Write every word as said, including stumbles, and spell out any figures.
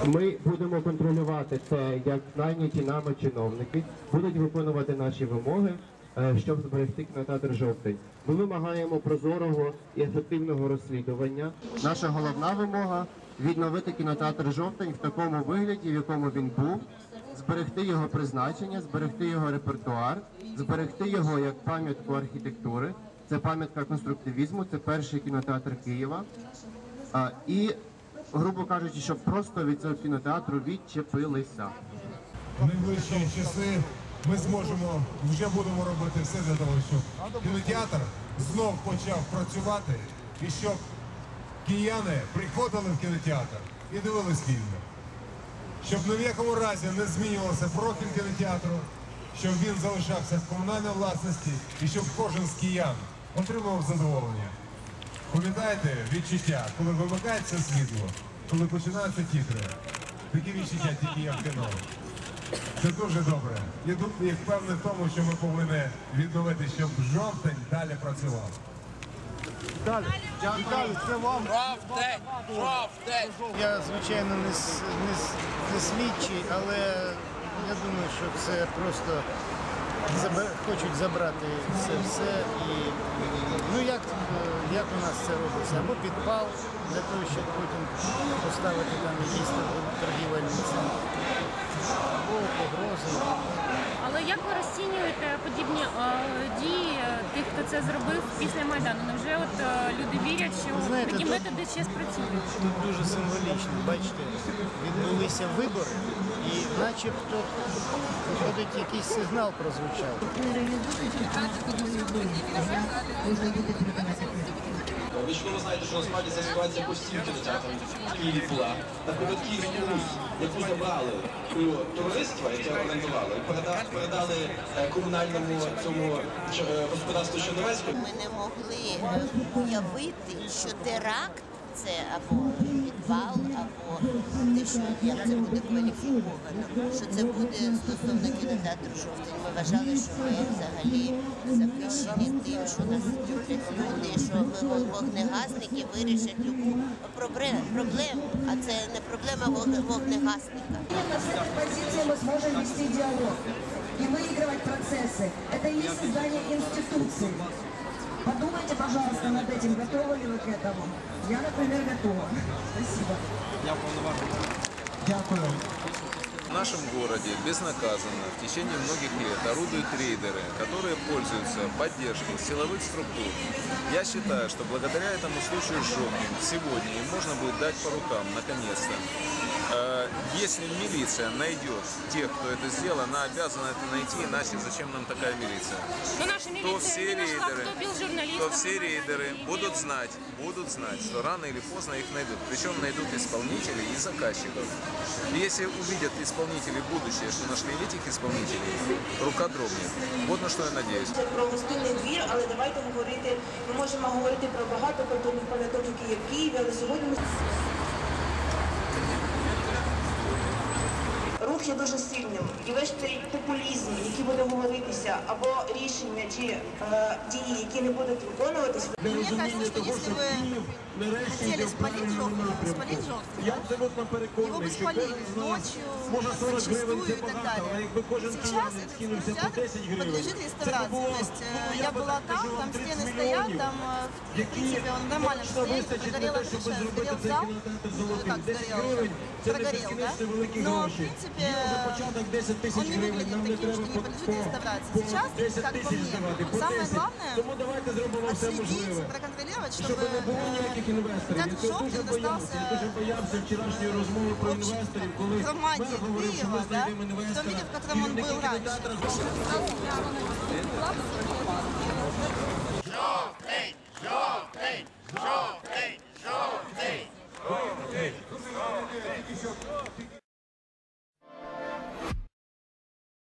Ми будемо контролювати те, як найняті нами чиновники будуть виконувати наші вимоги, щоб зберегти кінотеатр «Жовтень». Ми вимагаємо прозорого і ефективного розслідування. Наша головна вимога – відновити кінотеатр «Жовтень» в такому вигляді, в якому він був, зберегти його призначення, зберегти його репертуар, зберегти його як пам'ятку архітектури. Це пам'ятка конструктивізму, це перший кінотеатр Києва. І, грубо кажучи, щоб просто від цього кінотеатру відчепилися. В найближчі часи ми зможемо, вже будемо робити все для того, щоб кінотеатр знов почав працювати і щоб кияни приходили в кінотеатр і дивились фільми. Щоб ні в якому разі не змінювався профіль кінотеатру, щоб він залишався в комунальній власності і щоб кожен з киян отримував задоволення. Пам'ятаєте відчуття, коли вимикається світло, коли починаються тітри? Такі відчуття тільки є в кіно. Це дуже добре. Я впевнений в тому, що ми повинні відновити, щоб «Жовтень» далі працював. Далі. Віталій, це вам. Жовтень! Жовтень! Я, звичайно, не, не, не слідчий, але я думаю, що це просто забер... хочуть забрати це все. І, ну, як, як у нас це робиться? Або підпал, для того, щоб потім поставити там якісь торгівельні центри, або погрози. Але як ви розцінюєте подібні е, дії тих, хто це зробив після Майдану? Невже от е, люди вірять, що Знаєте, такі тут, методи ще спрацюють? Тут дуже символічно. Бачите, відбулися вибори і начебто виходить якийсь сигнал прозвучав. Ви чудово знаєте, що насправді ця ситуація постійно кінотеатром в Києві була. Наприклад, Київську Русь, яку забрали у товариства, яке орендували, передали, передали комунальному цьому господарству Чернівецькому. Ми не могли уявити, що теракт – це або підвал, або те, що як це буде кваліфіковано, що це буде стосовно кінотеатру «Жовтень». Ми вважали, що ми взагалі захищені тим, що нас люблять люди, що вогнегасники вирішать любу проблему, а це не проблема вогнегасника. На этой позиции мы сможем вести диалог и выигрывать процессы. Это и есть создание институций. Подумайте, пожалуйста, над этим, готовы ли вы к этому. Я, например, готова. Спасибо. Дякую. В нашем городе безнаказанно в течение многих лет орудуют рейдеры, которые пользуются поддержкой силовых структур. Я считаю, что благодаря этому случаю с «Жовтнем» сегодня им можно будет дать по рукам, наконец-то. Если милиция найдет тех, кто это сделал, она обязана это найти, иначе зачем нам такая милиция? То все рейдеры, то все рейдеры будут знать, будут знать, что рано или поздно их найдут. Причем найдут исполнителей и заказчиков. И если увидят исполнителей будущее, что нашли этих исполнителей, рука дрогнет. Вот на что я надеюсь. Про гостинний двір, але давайте говорити, ми можемо говорити про багато культурних пам'яток, які є в Києві, але сьогодні ми... Рух є дуже сильним, і весь цей популізм, який буде говоритися, або рішення чи е, дії, які не будуть виконуватися. Мені кажется, що якщо ви хотіли спалити Жовтень, спалити Жовтень, його бы спалили ночью, зачастую и так далее. Сейчас этот кинотеатр подлежит реставрации. То есть я была там, там стены стоят, там в принципе он нормально стоит, прогорела крыша, сгорел зал, как сгорел, прогорел, да? Но в принципе он не выглядит таким, что не подлежит реставрации. Сейчас, как по мне, самое главное отследить, проконтролировать, чтобы театр «Жовтень» достался громаде Киева, да, в том виде, в котором он был раньше.